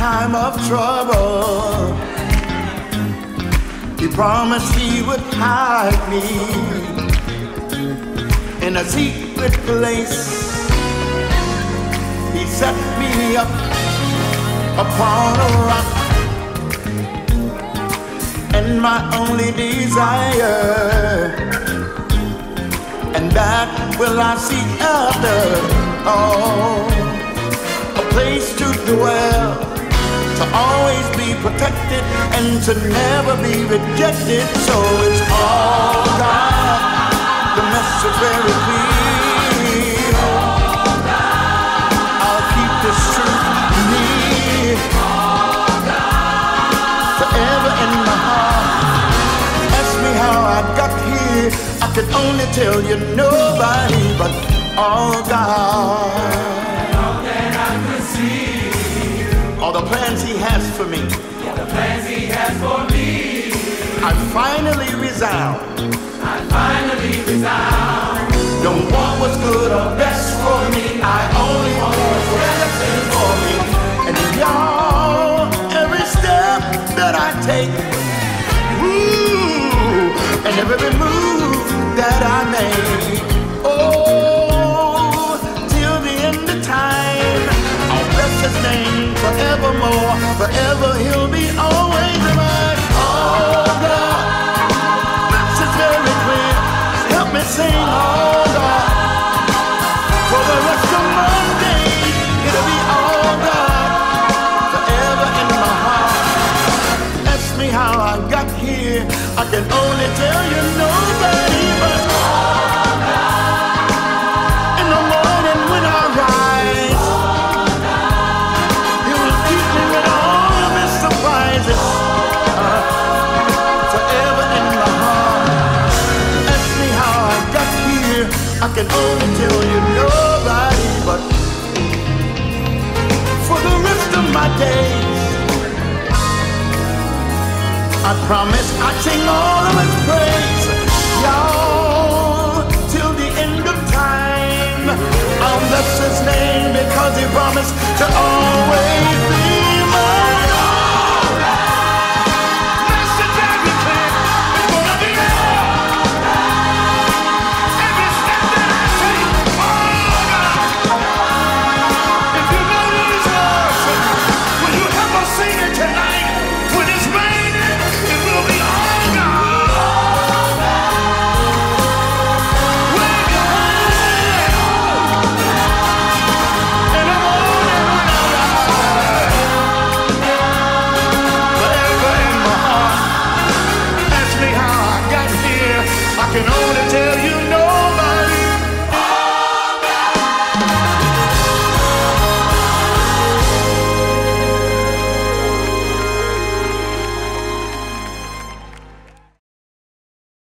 time of trouble. He promised he would hide me in a secret place. He set me up upon a rock, and my only desire, and that will I seek after, a place to dwell, to always be protected and to never be rejected. So it's all God, the message very clear. I'll keep this truth near, forever in my heart. Ask me how I got here, I can only tell you, nobody but all God. All the plans he has for me, all the plans he has for me. I finally resound. I finally resound. Don't want what's good or best for me, I only want what's best for me. And y'all, every step that I take, ooh, and every move that I make, oh, till the end of time, I'll bless his name forevermore. Forever he'll be always mine. Oh God, this is very clear. Help me sing, oh God. For the rest of my days, it'll be all God, forever in my heart. Ask me how I got here, I can only tell you, nobody but all God. In the morning when I rise, he will keep me with all of his surprises, forever in my heart. Ask me how I got here, I can only tell you, nobody but. For the rest of my days, I promise I'd sing all of his praise, y'all, till the end of time. I'll bless his name because he promised to all